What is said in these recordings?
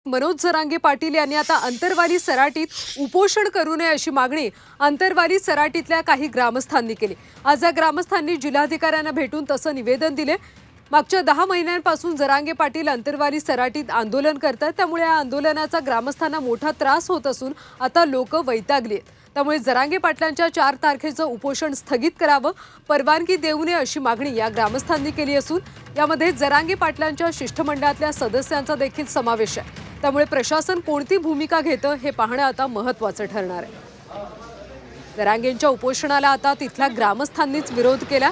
मनोज जरांगे पाटील यांनी आता अंतरवाली सराटीत उपोषण करू नये अशी मागणी अंतरवाली सराटीतल्या काही ग्रामस्थांनी केली। आज या ग्रामस्थांनी जिल्हाधिकाऱ्यांना भेटून तसं निवेदन दिले। मागच्या 10 महिन्यांपासून जरांगे पाटील अंतरवाली सराटीत आंदोलन करतात, त्यामुळे या आंदोलनाचा ग्रामस्थांना मोठा त्रास होत असून आता लोक वैतागली आहेत। त्यामुळे जरांगे पाटलांच्या 4 तारखेचं उपोषण स्थगित करावं, परवानगी देऊ नये अशी मागणी या ग्रामस्थांनी केली असून यामध्ये जरांगे पाटलांच्या शिष्टमंडळातल्या सदस्यांचा देखील समावेश आहे। त्यामुळे प्रशासन कोणती भूमिका घेतं हे पाहणं आता महत्त्वाचं ठरणार आहे। जरांगेंच्या उपोषणाला आता तिथल्या ग्रामस्थांनीच विरोध केला,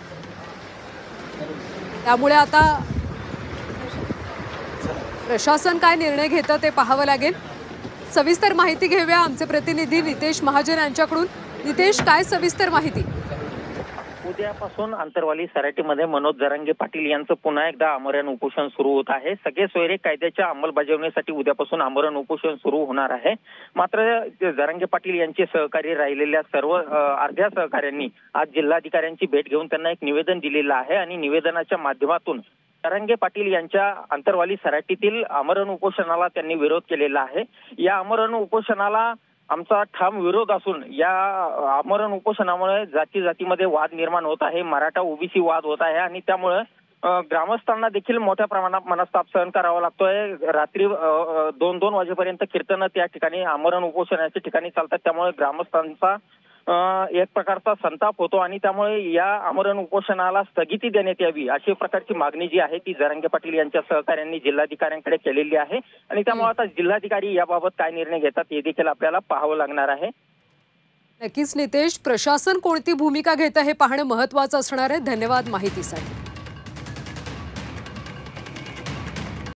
त्यामुळे आता प्रशासन काय निर्णय घेतं ते पाहावं लागेल। सविस्तर माहिती घेऊया आमचे प्रतिनिधी नितेश महाजन यांच्याकडून। नितेश, काय सविस्तर माहिती? उद्यापासून अंतरवाली सराटीमध्ये मनोज जरांगे पाटील यांचं पुन्हा एकदा आमरण उपोषण सुरू होत आहे। सगळे सोयरे कायद्याच्या अंमलबजावणीसाठी उद्यापासून आमरण उपोषण सुरू होणार आहे। मात्र जरांगे पाटील यांचे सहकारी राहिलेल्या सर्व अर्ध्या सहकाऱ्यांनी आज जिल्हाधिकाऱ्यांची भेट घेऊन त्यांना एक निवेदन दिलेलं आहे आणि निवेदनाच्या माध्यमातून जरांगे पाटील यांच्या अंतरवाली सराटीतील आमरण उपोषणाला त्यांनी विरोध केलेला आहे। या आमरण उपोषणाला आमचा ठाम विरोध असून या आमरण उपोषणामुळे जातीमध्ये वाद निर्माण होत आहे, मराठा ओबीसी वाद होत आहे आणि त्यामुळे ग्रामस्थांना देखील मोठ्या प्रमाणात मनस्ताप सहन करावा लागतोय। रात्री 2-2 वाजेपर्यंत कीर्तन त्या ठिकाणी आमरण उपोषणाच्या ठिकाणी चालतात, त्यामुळे ग्रामस्थांचा एक प्रकारचा संताप होतो आणि त्यामुळे या आमरण उपोषणाला स्थगिती देण्यात यावी अशी प्रकारची मागणी जी आहे ती जरांगे पाटील यांच्या सहकाऱ्यांनी जिल्हाधिकाऱ्यांकडे केलेली आहे आणि त्यामुळे आता जिल्हाधिकारी याबाबत काय निर्णय घेतात हे देखील आपल्याला पाहावं लागणार आहे। नक्कीच नितेश, प्रशासन कोणती भूमिका घेतं हे पाहणं महत्त्वाचं असणार आहे। धन्यवाद माहितीसाठी।